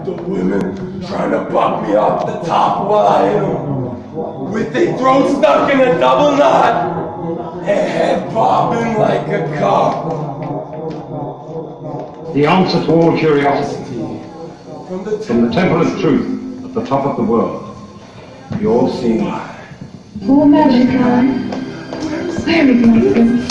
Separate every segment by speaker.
Speaker 1: the women trying to buck me off the top while I hit them, with their throat stuck in a double knot and head bobbing like a cock.
Speaker 2: The answer to all curiosity, from the temple of truth at the top of the world, the all-seeing eye.
Speaker 3: Oh, magic eye. Where are we going to go?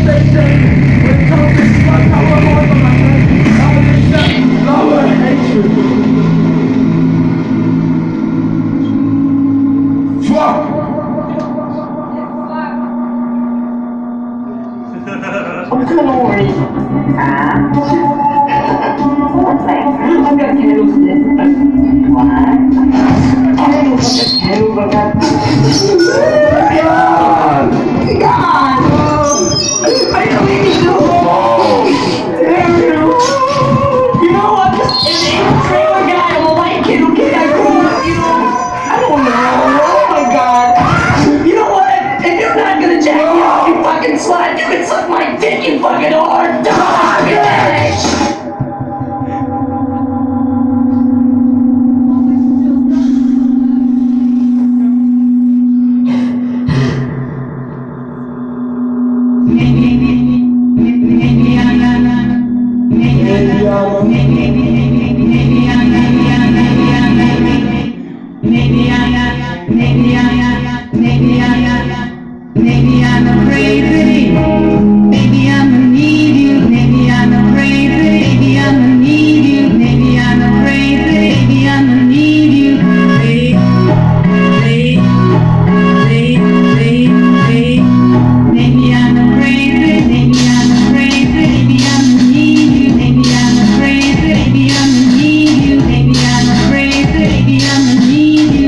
Speaker 1: stay safe. When it comes to slugs, I want more for my friends. I will accept love or hatred. Fuck!
Speaker 3: Glory. I've got candles in this. What? God! I don't even know. You know what? If it's a trailer guy, I'm a white kid, okay? I grew up, you know. I don't know. Oh my God. You know what? If you're not gonna jack me off, you fucking slut, you can suck my dick, you fucking whore. Dog, bitch!
Speaker 4: Maybe I'm crazy. Maybe I'm need you. Maybe I'm crazy. Maybe I'm need you. Maybe I'm crazy. Maybe I'm need you. Maybe I'm crazy. Maybe I'm crazy. Maybe I'm need you. Maybe I'm crazy. Maybe I'm need you. Maybe I'm crazy. Maybe I'm need you.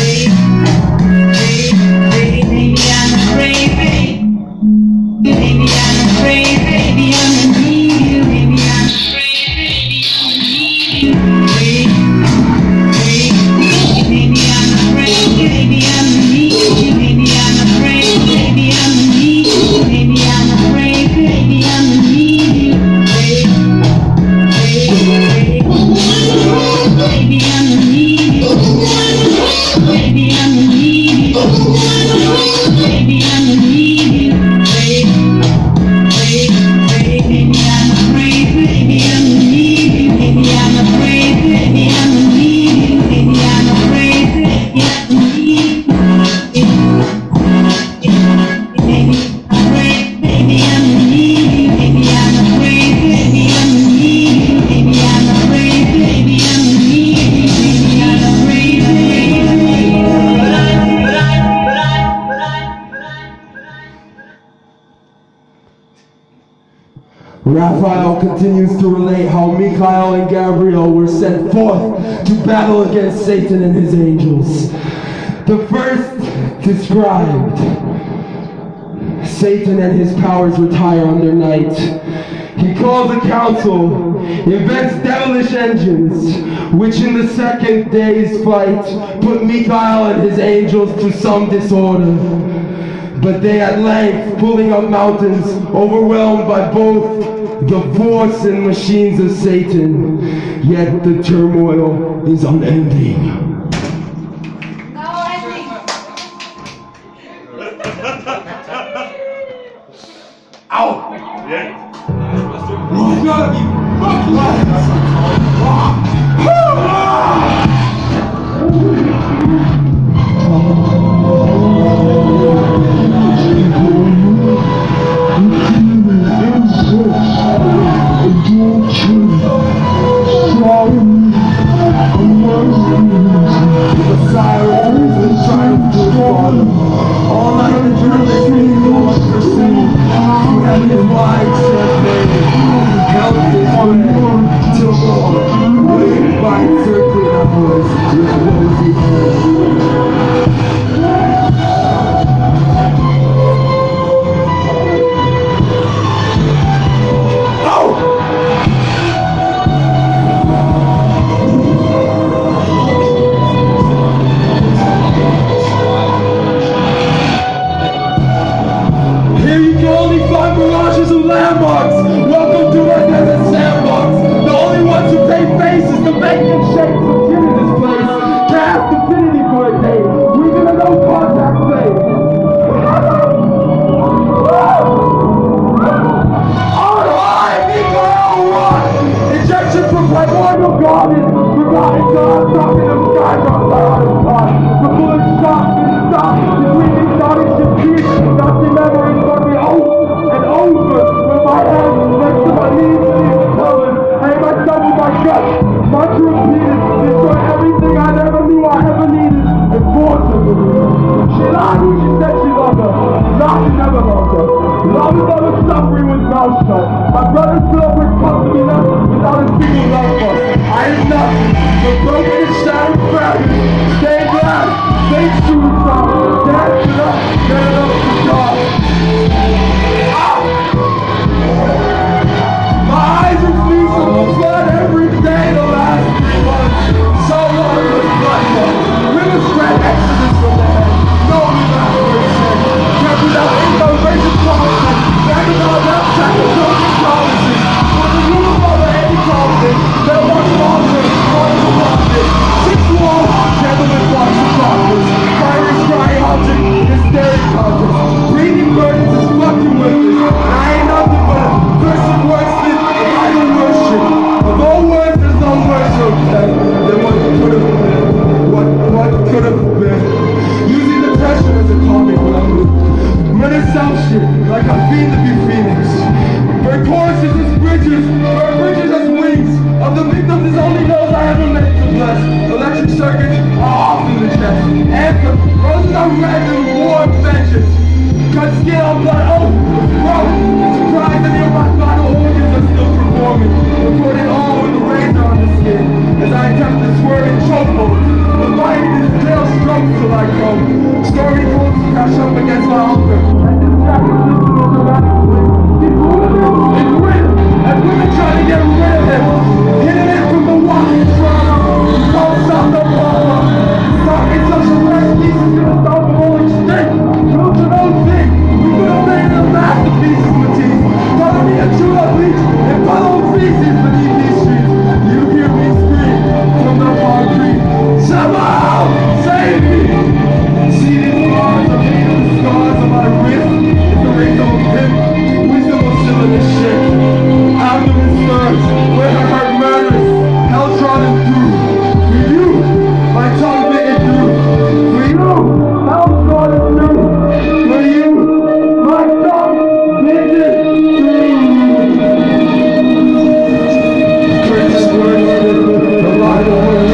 Speaker 1: Raphael continues to relate how Michael and Gabriel were sent forth to battle against Satan and his angels. The first described Satan and his powers retire under night. He calls a council, invents devilish engines, which in the second day's fight put Michael and his angels to some disorder. But they at length, pulling up mountains, overwhelmed by both the force and machines of Satan, yet the turmoil is unending. Ow! Yeah. You gotta be fucking all night the journalist is going to pursue. You have his wide survey, held his way till morn, waited by circling hours with rosy hair. Landmarks. Welcome to our desert sandbox. The only ones who pay face is the bacon shakes of kid in this place. Cast infinity for a day. We're gonna no contact play. Alright, Mikael, run! Injection from primordial garden. Forgotten God, talking of skydrops by on his part. The bullets stopped and stopped. The breathing started to pierce. Not remembering for the oath and oath. guts, much repeated, destroy everything I never knew I ever needed, and force her to me. She lied when she said she loved her. Nah, she never loved her. Love is always suffering with mouth shut. My brother Phil would come to me now without a single love for. I am nothing but broken and shattered fragments. Stay glad, stay true to something. Dance it up, get it up to God. My eyes are seasoned with blood every day the last 3 months. So long it was blood. Rivers spread exodus from the head. No evaporation. Kept without income, racist politics. Back without that check of broken promises. For the rule of all the anti-politics. There was politics, political politics. 6 walls, gentlemen watch the doctors. Fires crying object, hysteric conscious. Breathing burdens is fucking worthless. And I ain't nothing but a person worthless. Idol worship. Of all words, there's no words to obtain. Then what could have been? What could have been? Using depression as a comic weapon. Murder self shit, like I feed the be phoenix. Burn choruses as bridges, burn bridges as wings. Of the victims is only those I ever met to bless. Electric circuits are off in the chest. Anthem, roses are red and war vengeance. Cut skin on blood, oh, broke. It's surprised that your vital organs are still performing. Recording all with the razor on the skin. As I attempt to swerve and choke hold. The fight is tail strokes till I come. Stormy wolves crash up against my altar. And this jacket system of the radical. He's moving, it's written. As women try to get rid of him. Hitting it from the walking trauma. Don't stop the bomber. Talking such a rare piece is gonna stop the whole extinct. Prove to no thing. We could have made a masterpiece of Matisse. Follow me a true bleach and follow feces beneath these streets. You hear me scream from the concrete. Somehow, save me! See these scars of hate and the scars of my wrist. It's the ring of a pimp. Wisdom will seal in this shit. Abdomen stirs, where her heart murders. Hell trodden through. For you, my tongue bitten through. For you, hell trodden through. For you, my tongue bitten through. Curses words, the light of words.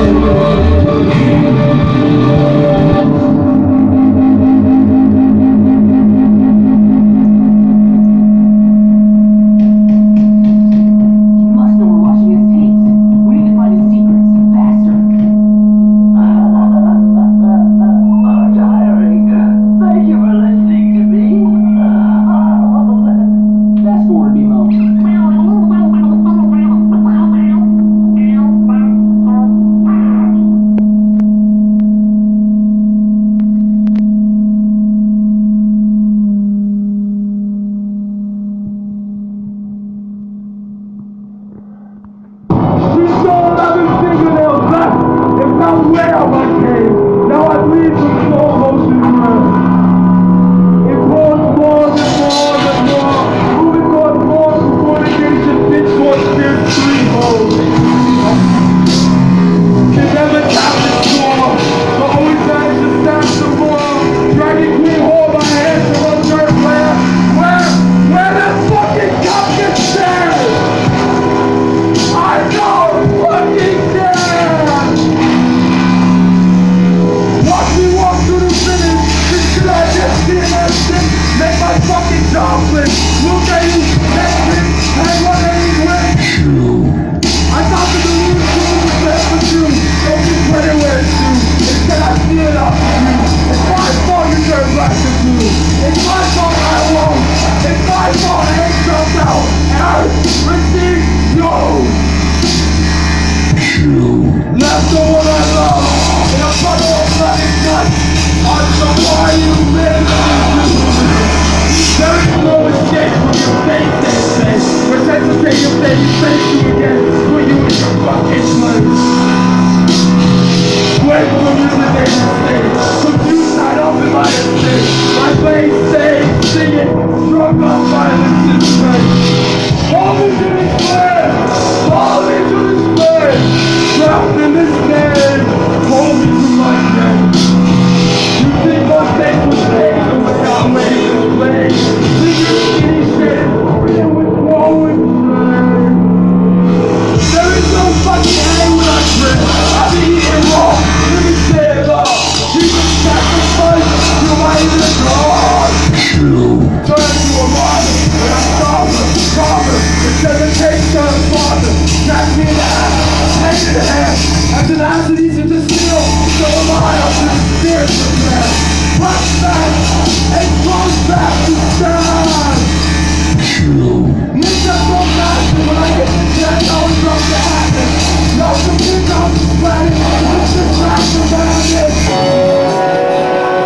Speaker 1: tenacity to steal, so am I up to the spiritual man. Push back and close back to stand. Ninja so massive, when I get the chance, I was drunk to happen. No complete on the planet, it's just massive bandit.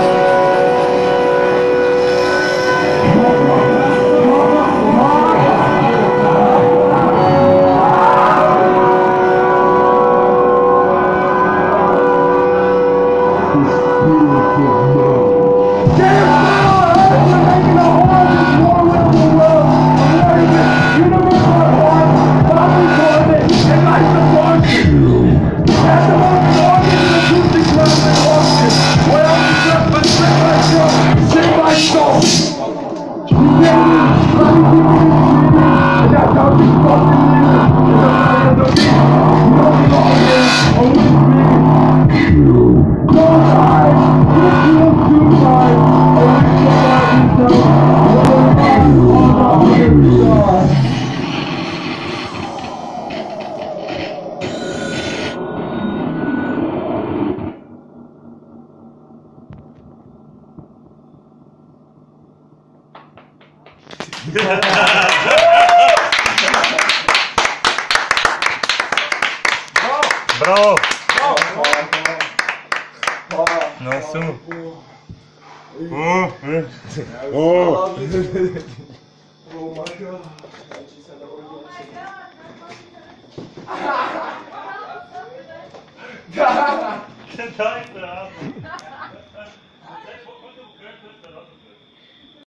Speaker 5: Bravo! Nossa!
Speaker 1: Oh my god.
Speaker 5: Você tá entrando.